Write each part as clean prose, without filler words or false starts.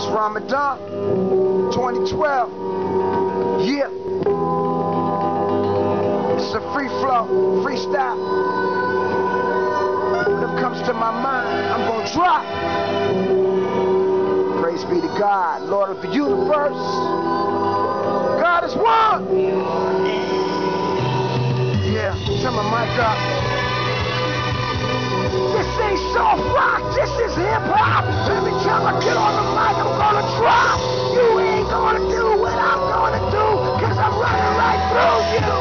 Ramadan 2012. Yeah. It's a free flow, freestyle. When it comes to my mind, I'm gonna drop. Praise be to God, Lord of the universe. God is one. Yeah, turn my mic up. This ain't soft rock, this is hip hop. Every time I get on the mic, I'm gonna drop. You ain't gonna do what I'm gonna do, cause I'm running right through you.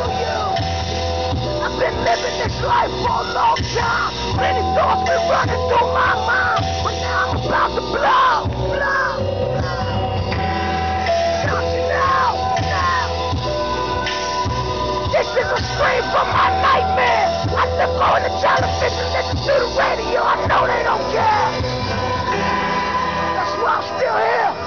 I've been living this life for a long time. Many thoughts been running through my mind, but now I'm about to blow. Don't you know? This is a scream from my nightmare. I look on the television, listen to the radio, I know they don't care. That's why I'm still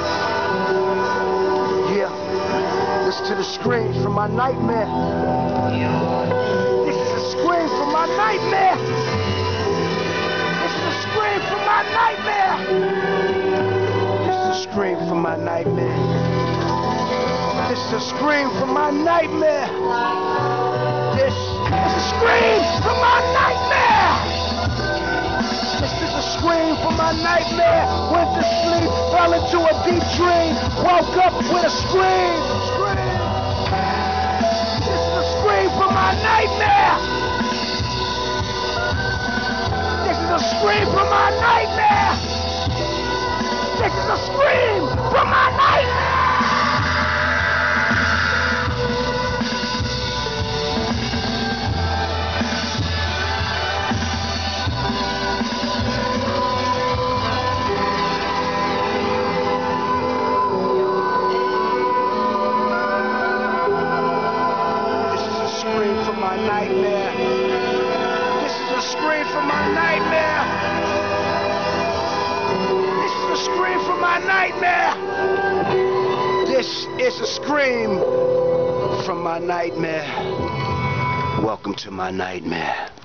here. Yeah, listen to the screams from my nightmare. This is a scream from my nightmare. This is a scream from my nightmare. This is a scream from my nightmare. This is a scream from my nightmare. This is a scream from my nightmare. This is a scream from my nightmare. Went to sleep, fell into a deep dream, woke up with a scream. This is a scream from my nightmare. This is a scream from my nightmare. This is a scream from my nightmare. My nightmare. This is a scream from my nightmare. This is a scream from my nightmare. This is a scream from my nightmare. Welcome to my nightmare.